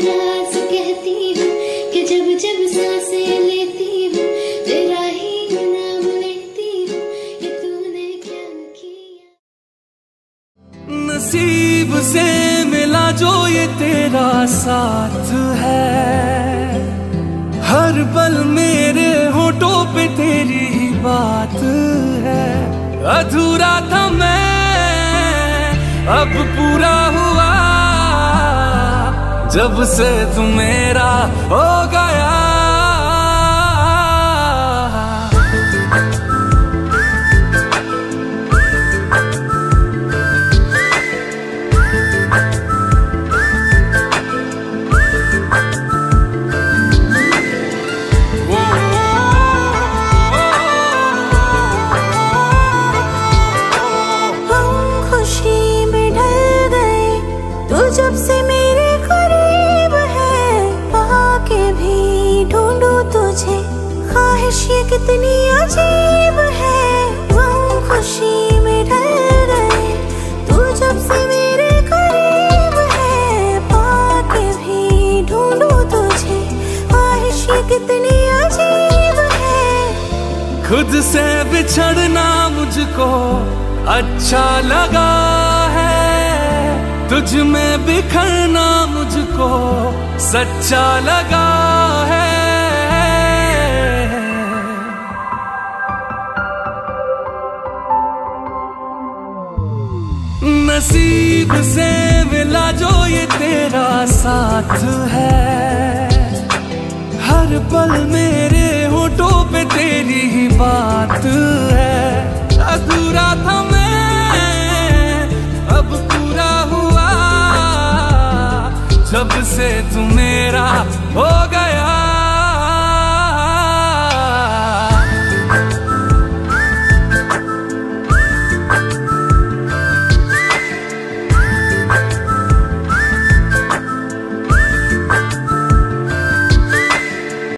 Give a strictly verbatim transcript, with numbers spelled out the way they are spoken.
राज कहती हूँ कि जब जब सांसें लेती हूँ तेरा ही नाम लेती हूँ, ये तूने क्या किया। नसीब से मिला जो ये तेरा साथ है, हर पल मेरे होठों पे तेरी ही बात है। अधूरा था मैं अब पूरा हुआ, जब से तू मेरा हो गया। जब से मेरे करीब है, पाके भी ढूंढूं तुझे, ख्वाहिश ये कितनी अजीब है। गम खुशी में ढल गए तू जब से मेरे करीब है, पाके भी ढूंढूं तुझे, ख्वाहिश ये कितनी अजीब है। खुद से बिछड़ना मुझको अच्छा लगा है, तुझ में बिखरना मुझको सच्चा लगा है। नसीब से मिला जो ये तेरा साथ है, हर पल मेरे होठों पे तेरी ही बात है। अधूरा था मैं अब पूरा हुआ, जब से तू मेरा हो गया।